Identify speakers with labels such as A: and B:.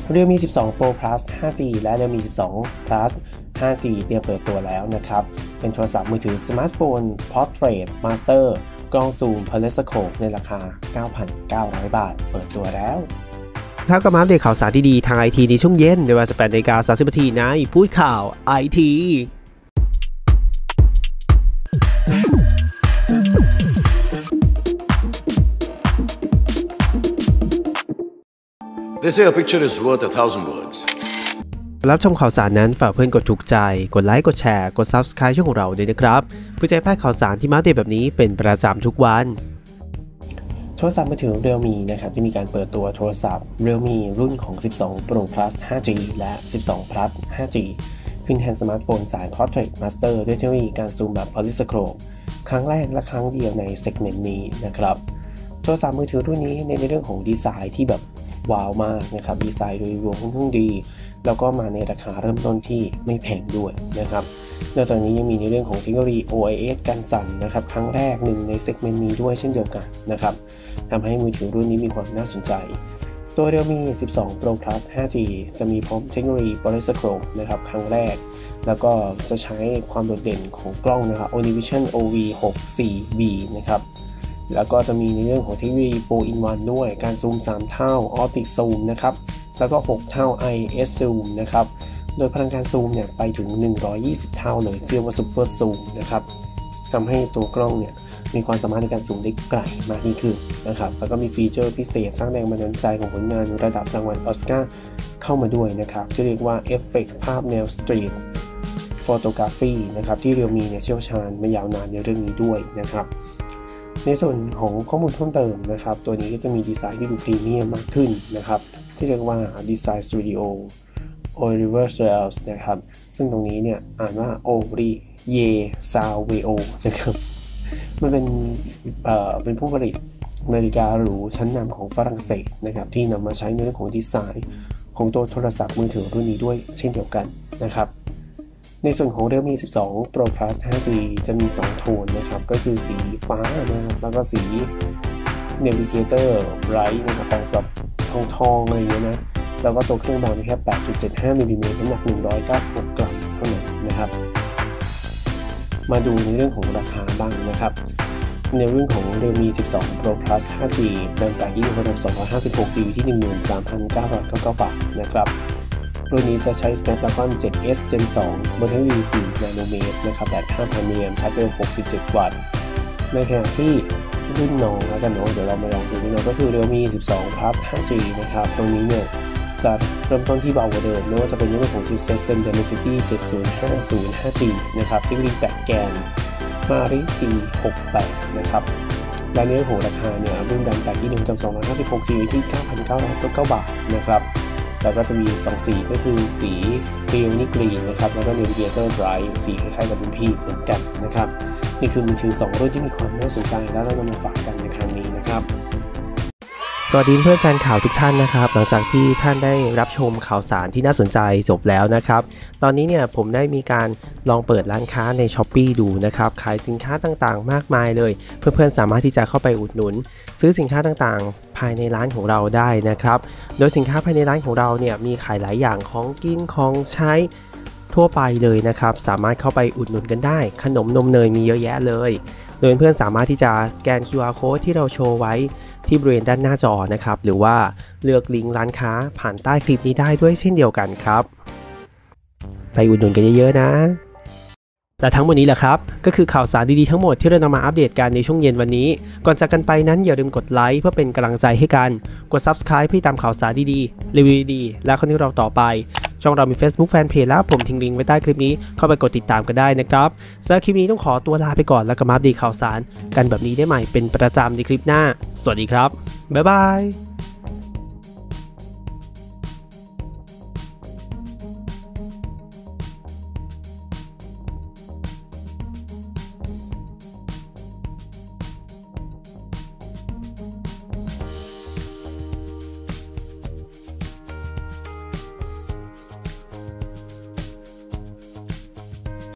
A: Realme 12 Pro Plus 5G และ Realme 12 Plus 5G เตรียมเปิดตัวแล้วนะครับเป็นโทรศัพท์มือถือสมาร์ทโฟน Portrait Master กล้องซูม Periscope ในราคา 9,900 บาทเปิดตัวแล้ว
B: ครับก็มาอัปเดตข่าวสารดีๆทางไอทีในช่วงเย็นในเวลา 18:30 น.ในพูดข่าวไอที
C: They say a picture is worth 1,000 words.
B: รับชมข่าวสารนั้นฝากเพื่อนกดถูกใจกดไลค์กดแชร์กด Subscribe ช่องของเราด้วยนะครับเพื่อจะพลาดข่าวสารที่มาอัปเดตแบบนี้เป็นประจำทุกวัน
A: โทรศัพท์มือถือ Realme นะครับที่มีการเปิดตัวโทรศัพท์ Realme รุ่นของ 12 Pro Plus 5G และ 12 Plus 5G ขึ้นแทนสมาร์ทโฟนสาย Portrait Master ด้วยเทคโนโลยีการซูมแบบ Periscope ครั้งแรกและครั้งเดียวในเซกเมนต์นี้นะครับโทรศัพท์มือถือรุ่นนี้ในเรื่องของดีไซน์ที่แบบว้าวมากนะครับดีไซน์โดยรวมค่อนข้างดีแล้วก็มาในราคาเริ่มต้นที่ไม่แพงด้วยนะครับนอกจากนี้ยังมีในเรื่องของเทคโนโลยี OIS กันสั่นนะครับครั้งแรกหนึ่งในเซกเมนต์นี้ด้วยเช่นเดียวกันนะครับทำให้มือถือรุ่นนี้มีความน่าสนใจตัว Realme 12 Pro Plus 5G จะมีพร้อมเทคโนโลยี Periscope นะครับครั้งแรกแล้วก็จะใช้ความโดดเด่นของกล้องนะครับ OmniVision OV64B นะครับแล้วก็จะมีในเรื่องของเทคโนโลยี 4-in-1 ด้วยการซูม3เท่า Optic Zoom นะครับแล้วก็6เท่า IS Zoom นะครับโดยพลังการซูมเนี่ยไปถึง120เท่าเลยเรียกว่า Super Zoom นะครับทำให้ตัวกล้องเนี่ยมีความสามารถในการซูมได้ไกลมากยิ่งขึ้นนะครับแล้วก็มีฟีเจอร์พิเศษสร้างแรงบันดาลใจของผลงานระดับรางวัลออสการ์เข้ามาด้วยนะครับที่เรียกว่าเอฟเฟกต์ภาพแนวสตรีทโฟโตกราฟีนะครับที่ Realme เนี่ยเชี่ยวชาญมายาวนานในเรื่องนี้ด้วยนะครับในส่วนของข้อมูลเพิ่มเติมนะครับตัวนี้ก็จะมีดีไซน์ที่ดูพรีเมียมมากขึ้นนะครับที่เรียกว่าดีไซน์สตูดิโอOliver Sales นะครับซึ่งตรงนี้เนี่ยอ่านว่า Olivier Salveo นะครับมันเป็นผู้ผลิตนาฬิกาหรูชั้นนำของฝรั่งเศสนะครับที่นำมาใช้ในเรื่องของดีไซน์ของตัวโทรศัพท์มือถือรุ่นนี้ด้วยเช่นเดียวกันนะครับในส่วนของ Realme 12 Pro Plus 5G จะมี2โทนนะครับก็คือสีฟ้านะครับแล้วก็สี Navigator Bright นะครับออกแบบทองอะไรอย่างเงี้ยนะแล้วก็ตัวเครื่องเบาแค่ 8.75 มิลลิเมตรน้ำหนัก 196 กรัมเท่านั้นนะครับมาดูในเรื่องของราคาบ้างนะครับในเรื่องของ Realme 12 Pro Plus 5G แบนด์จาก256 GB ที่ 13,999 บาทนะครับรุ่นนี้จะใช้ Snapdragon 7S Gen 2 บนเทคโนโลยี4 นาโนเมตรนะครับแบต 5,000 มิลลิแอมป์ชาร์จเร็ว 67 วัตต์ในขณะที่รุ่นน้องแล้วกันเนาะเดี๋ยวเรามาลองดูนี่เนาะก็คือ Realme 12 Plus 5G นะครับตรงนี้เนี่ยจะเริ่มต้นที่เบากว่าเดิมไม่ว่าจะเป็นเรื่องของชิปเซ็ตเป็น Dimensity 7050 5G นะครับเทคโนโลยี8 แกน Mari G68 นะครับและในเรื่องของราคาเนี่ยรุ่นดันจาก256 GB ที่ 9,999 บาทนะครับแล้วก็จะมี2สีก็คือสี Peony Green นะครับแล้วก็ Navigator Bright สีคล้ายๆกับรุ่นพี่เหมือนกันนะครับนี่คือมือถือ2รุ่นที่มีความน่าสนใจและเรานำมาฝากกันในครั้งนี้นะครับ
B: สวัสดีเพื่อนแฟนข่าวทุกท่านนะครับหลังจากที่ท่านได้รับชมข่าวสารที่น่าสนใจจบแล้วนะครับตอนนี้เนี่ยผมได้มีการลองเปิดร้านค้าใน Shopee ดูนะครับขายสินค้าต่างๆมากมายเลยเพื่อนๆสามารถที่จะเข้าไปอุดหนุนซื้อสินค้าต่างๆภายในร้านของเราได้นะครับโดยสินค้าภายในร้านของเราเนี่ยมีขายหลายอย่างของกินของใช้ทั่วไปเลยนะครับสามารถเข้าไปอุดหนุนกันได้ขนมนมเนยมีเยอะแยะเลยโดยเพื่อนๆสามารถที่จะสแกน QR Code ที่เราโชว์ไว้ที่บริเวณด้านหน้าจอนะครับหรือว่าเลือกลิงก์ร้านค้าผ่านใต้คลิปนี้ได้ด้วยเช่นเดียวกันครับไปอุดหนุนกันเยอะๆนะและทั้งหมดนี้แหละครับก็คือข่าวสารดีๆทั้งหมดที่เรานำมาอัปเดตกันในช่วงเย็นวันนี้ก่อนจากกันไปนั้นอย่าลืมกดไลค์เพื่อเป็นกำลังใจให้กันกด Subscribe เพื่อตามข่าวสารดีๆรีวิวดีๆและคอนเทนต์เราต่อไปช่องเรามี Facebook Fanpage แล้วผมทิ้งลิงก์ไว้ใต้คลิปนี้เข้าไปกดติดตามกันได้นะครับสำหรับคลิปนี้ต้องขอตัวลาไปก่อนแล้วก็มาอัปเดตข่าวสารกันแบบนี้ได้ใหม่เป็นประจำในคลิปหน้าสวัสดีครับบ๊ายบาย